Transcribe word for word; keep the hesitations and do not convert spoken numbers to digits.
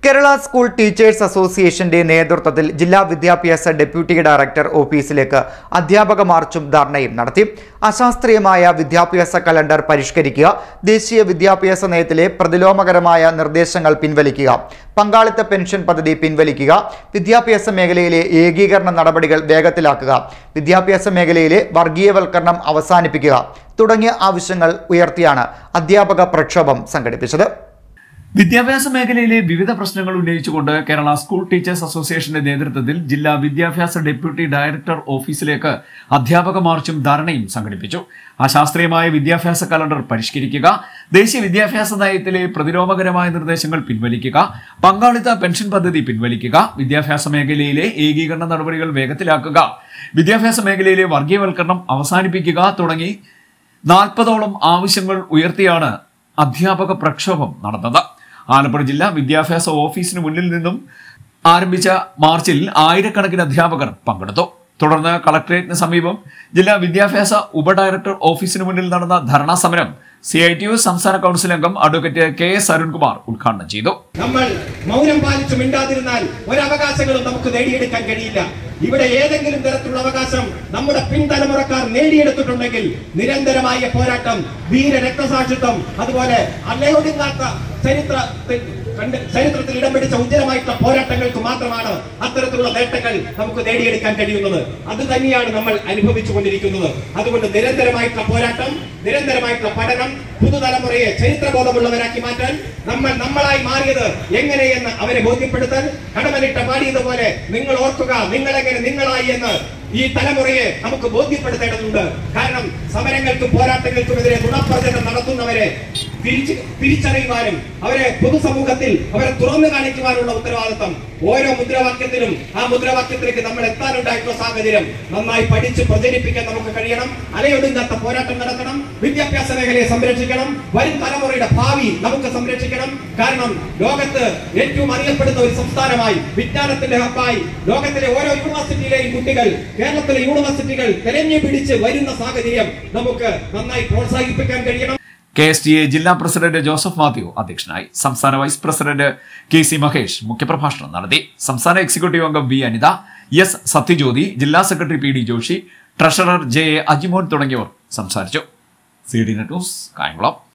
Kerala school teachers അസോസിയേഷന്റെ നേതൃത്വത്തിൽ ജില്ലാ വിദ്യാഭ്യാസ ഡെപ്യൂട്ടി ഡയറക്ടർ ഓഫീസിലേക്ക് അധ്യാപക മാർച്ചും ധർണയും നടത്തി. അശാസ്ത്രീയമായ വിദ്യാഭ്യാസ കലണ്ടർ പരിഷ്കരിക്കുക, ദേശീയ വിദ്യാഭ്യാസ നയത്തിലെ പ്രതിലോമകരമായ നിർദ്ദേശങ്ങൾ പിൻവലിക്കുക, പങ്കാളിത്ത പെൻഷൻ പദ്ധതി പിൻവലിക്കുക, വിദ്യാഭ്യാസ മേഖലയിലെ ഏകീകരണ നടപടികൾ വേഗത്തിലാക്കുക, വിദ്യാഭ്യാസ മേഖലയിലെ വർഗീയവൽക്കരണം അവസാനിപ്പിക്കുക തുടങ്ങിയ ആവശ്യങ്ങൾ ഉയർത്തിയാണ് അധ്യാപക പ്രക്ഷോഭം സംഘടിപ്പിച്ചത്. വിദ്യാഭ്യാസ മേഖലയിലെ വിവിധ പ്രശ്നങ്ങൾ ഉന്നയിച്ചുകൊണ്ട് കേരള സ്കൂൾ ടീച്ചേഴ്സ് അസോസിയേഷന്റെ നേതൃത്വത്തിൽ ജില്ലാ വിദ്യാഭ്യാസ ഡെപ്യൂട്ടി ഡയറക്ടർ ഓഫീസിലേക്ക് അധ്യാപക മാർച്ചും ധർണയും സംഘടിപ്പിച്ചു. അശാസ്ത്രീയമായ വിദ്യാഭ്യാസ കലണ്ടർ പരിഷ്കരിക്കുക, ദേശീയ വിദ്യാഭ്യാസ നയത്തിലെ പ്രതിലോമകരമായ നിർദ്ദേശങ്ങൾ പിൻവലിക്കുക, പങ്കാളിത്ത പെൻഷൻ പദ്ധതി പിൻവലിക്കുക, വിദ്യാഭ്യാസ മേഖലയിലെ ഏകീകരണ നടപടികൾ വേഗത്തിലാക്കുക, വിദ്യാഭ്യാസ മേഖലയിലെ വർഗീയവൽക്കരണം അവസാനിപ്പിക്കുക തുടങ്ങി നാൽപ്പതോളം ആവശ്യങ്ങൾ ഉയർത്തിയാണ് അധ്യാപക പ്രക്ഷോഭം നടന്നത്. ആലപ്പുഴ ജില്ലാ വിദ്യാഭ്യാസ ഓഫീസിന് മുന്നിൽ നിന്നും ആരംഭിച്ച മാർച്ചിൽ ആയിരക്കണക്കിന് അധ്യാപകർ പങ്കെടുത്തു. തുടർന്ന് കളക്ടറേറ്റിന് സമീപം ജില്ലാ വിദ്യാഭ്യാസ ഉപഡയറക്ടർ ഓഫീസിന് മുന്നിൽ നടന്ന ധർണാ സമരം സി ഐ ടി യു സംസ്ഥാന കൗൺസിൽ അംഗം അഡ്വക്കേറ്റ് കെ എസ് അരുൺകുമാർ ഉദ്ഘാടനം ചെയ്തു. നമ്മൾ മൗനം പാലിച്ചു മിണ്ടാതിരുന്നാൽ ഒരവകാശങ്ങളും നമുക്ക് നേടിയെടുക്കാൻ കഴിയില്ല. ഇവിടെ ഏതെങ്കിലും തരത്തിലുള്ള അവകാശം നമ്മുടെ പിൻതലമുറക്കാർ നേടിയെടുത്തിട്ടുണ്ടെങ്കിൽ നിരന്തരമായ പോരാട്ടം, വീര രക്തസാക്ഷിത്വം, അതുപോലെ അല്ലയൊടുങ്ങാത്ത ചരിത്ര ചരിത്രത്തിൽ ഇടം പിടിച്ച ഉജ്ജ്വലമായിട്ടുള്ള പോരാട്ടങ്ങൾക്ക് മാത്രമാണ് അത്തരത്തിലുള്ള നേട്ടങ്ങൾ നമുക്ക് നേടിയെടുക്കാൻ കഴിയുന്നത്. അത് തന്നെയാണ് നമ്മൾ അനുഭവിച്ചു കൊണ്ടിരിക്കുന്നത്. അതുകൊണ്ട് നിരന്തരമായിട്ടുള്ള പോരാട്ടം, നിരന്തരമായിട്ടുള്ള പഠനം, പുതുതലമുറയെ ചരിത്രബോധമുള്ളവരാക്കി മാറ്റാൻ, നമ്മൾ നമ്മളായി മാറിയത് എങ്ങനെയെന്ന് അവരെ ബോധ്യപ്പെടുത്താൻ, കടമനിട്ട പാടിയതുപോലെ നിങ്ങൾ ഓർക്കുക നിങ്ങളെങ്ങനെ നിങ്ങളായി എന്ന് ഈ തലമുറയെ നമുക്ക് ബോധ്യപ്പെടുത്തേണ്ടതുണ്ട്. കാരണം സമരങ്ങൾക്കും പോരാട്ടങ്ങൾക്കുമെതിരെ നുണപ്രചരണം നടത്തുന്നവരെ തിരിച്ച് തിരിച്ചറിയുവാനും അവരെ പൊതുസമൂഹത്തിൽ അവരെ തുറന്നു കാണിക്കുവാനുള്ള ഉത്തരവാദിത്വം ഓരോ മുദ്രാവാക്യത്തിനും ആ മുദ്രാവാക്യത്തിലേക്ക് നമ്മൾ എത്താനുണ്ടായിട്ടുള്ള സാഹചര്യം നന്നായി പഠിച്ച് പ്രചരിപ്പിക്കാൻ നമുക്ക് കഴിയണം. അലയൊടുങ്ങാത്ത പോരാട്ടം നടത്തണം. വിദ്യാഭ്യാസ മേഖലയെ സംരക്ഷിക്കണം. വരും തലമുറയുടെ ഭാവി നമുക്ക് സംരക്ഷിക്കണം. കാരണം ലോകത്ത് ഏറ്റവും അറിയപ്പെടുന്ന ഒരു സംസ്ഥാനമായി, വിജ്ഞാനത്തിന്റെ ഹബ്ബായി ലോകത്തിലെ ഓരോ യൂണിവേഴ്സിറ്റിയിലെയും കുട്ടികൾ കേരളത്തിലെ യൂണിവേഴ്സിറ്റികൾ തെരഞ്ഞു പിടിച്ച് വരുന്ന സാഹചര്യം നമുക്ക് നന്നായി പ്രോത്സാഹിപ്പിക്കാൻ കഴിയണം. കെ എസ് ടി എ ജില്ലാ പ്രസിഡന്റ് ജോസഫ് മാത്യു അധ്യക്ഷനായി. സംസ്ഥാന vice president K C Mahesh മുഖ്യപ്രഭാഷണം നടത്തി. സംസ്ഥാന എക്സിക്യൂട്ടീവ് അംഗം വി അനിത, എസ് സത്യജ്യോതി, ജില്ലാ secretary P D Joshi, treasurer J A Ajimon തുടങ്ങിയവർ സംസാരിച്ചു. C D net news Kayamkulam.